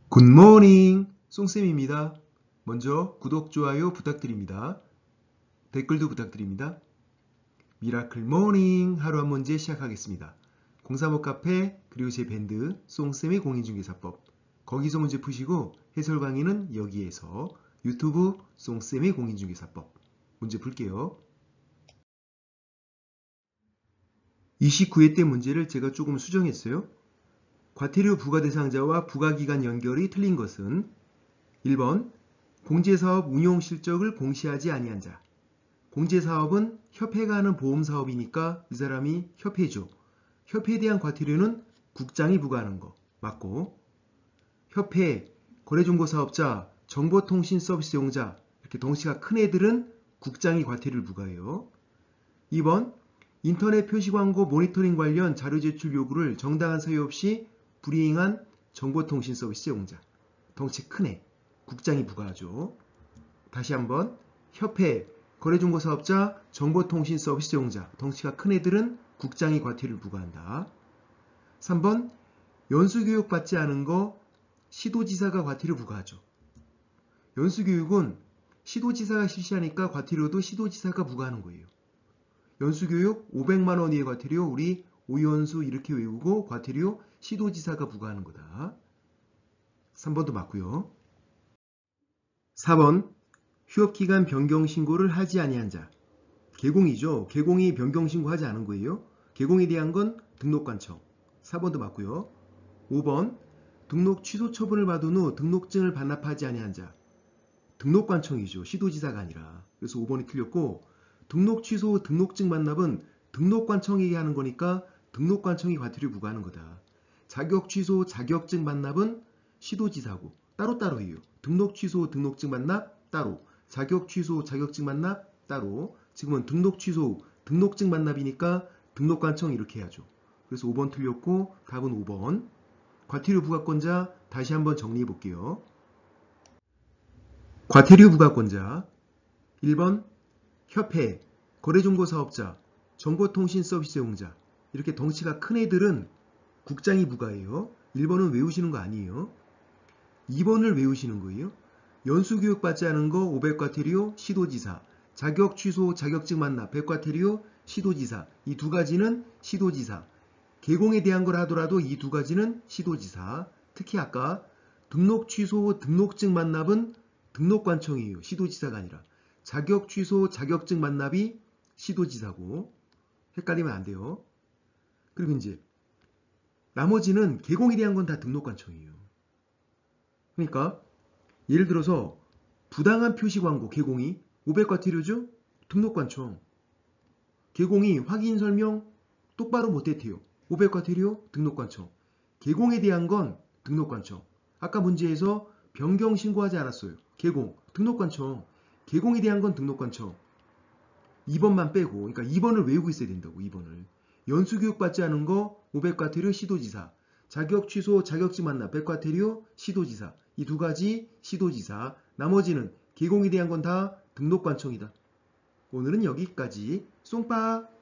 굿모닝! 송쌤입니다. 먼저 구독, 좋아요 부탁드립니다. 댓글도 부탁드립니다. 미라클 모닝 하루 한 문제 시작하겠습니다. 035 카페 그리고 제 밴드 송쌤의 공인중개사법 거기서 문제 푸시고 해설 강의는 여기에서 유튜브 송쌤의 공인중개사법 문제 풀게요. 29회 때 문제를 제가 조금 수정했어요. 과태료 부과 대상자와 부과기간 연결이 틀린 것은 1번 공제사업 운용 실적을 공시하지 아니한 자. 공제사업은 협회가 하는 보험사업이니까 이 사람이 협회죠. 협회에 대한 과태료는 국장이 부과하는 거 맞고, 협회, 거래정보사업자, 정보통신 서비스 이용자 이렇게 덩치가 큰 애들은 국장이 과태료를 부과해요. 2번 인터넷 표시광고 모니터링 관련 자료 제출 요구를 정당한 사유 없이 불이행한 정보통신 서비스 이용자, 덩치 큰 애, 국장이 부과하죠. 다시 한번 협회, 거래정보사업자, 정보통신 서비스 이용자, 덩치가 큰 애들은 국장이 과태료를 부과한다. 3번 연수교육 받지 않은 거 시도지사가 과태료 부과하죠. 연수교육은 시도지사가 실시하니까 과태료도 시도지사가 부과하는 거예요. 연수교육 500만 원 이하의 과태료 우리 오연수 이렇게 외우고 과태료 시도지사가 부과하는 거다. 3번도 맞고요. 4번 휴업기간 변경 신고를 하지 아니한 자. 개공이죠. 개공이 변경 신고하지 않은 거예요. 개공에 대한 건 등록관청. 4번도 맞고요. 5번 등록 취소 처분을 받은 후 등록증을 반납하지 아니한 자. 등록관청이죠. 시도지사가 아니라. 그래서 5번이 틀렸고, 등록 취소 후 등록증 반납은 등록관청에게 하는 거니까 등록관청이 과태료 부과하는 거다. 자격 취소 자격증 반납은 시도지사고 따로따로 해요. 등록 취소 등록증 반납 따로, 자격 취소 자격증 반납 따로. 지금은 등록 취소 등록증 반납이니까 등록관청 이렇게 해야죠. 그래서 5번 틀렸고 답은 5번. 과태료 부과권자 다시 한번 정리해 볼게요. 과태료 부과권자 1번 협회, 거래정보사업자, 정보통신 서비스 이용자 이렇게 덩치가 큰 애들은 국장이 부과해요. 1번은 외우시는 거 아니에요. 2번을 외우시는 거예요. 연수교육 받지 않은 거 500과태료 시도지사, 자격 취소 자격증 반납 100과태료 시도지사, 이 두 가지는 시도지사. 개공에 대한 걸 하더라도 이 두 가지는 시도지사. 특히 아까 등록 취소 등록증 반납은 등록관청이에요. 시도지사가 아니라. 자격 취소 자격증 반납이 시도지사고 헷갈리면 안 돼요. 그리고 이제 나머지는 개공에 대한 건 다 등록관청이에요. 그러니까 예를 들어서 부당한 표시 광고 개공이 500과태료죠? 등록관청. 개공이 확인 설명 똑바로 못했대요. 500과태료 등록관청. 개공에 대한 건 등록관청. 아까 문제에서 변경 신고하지 않았어요. 개공 등록관청. 개공에 대한 건 등록관청. 2번만 빼고, 그러니까 2번을 외우고 있어야 된다고. 2번을. 연수교육 받지 않은 거 500과태료 시도지사, 자격 취소 자격증 반납 100과태료 시도지사, 이 두 가지 시도지사. 나머지는 개공에 대한 건 다 등록관청이다. 오늘은 여기까지. 쏭빠.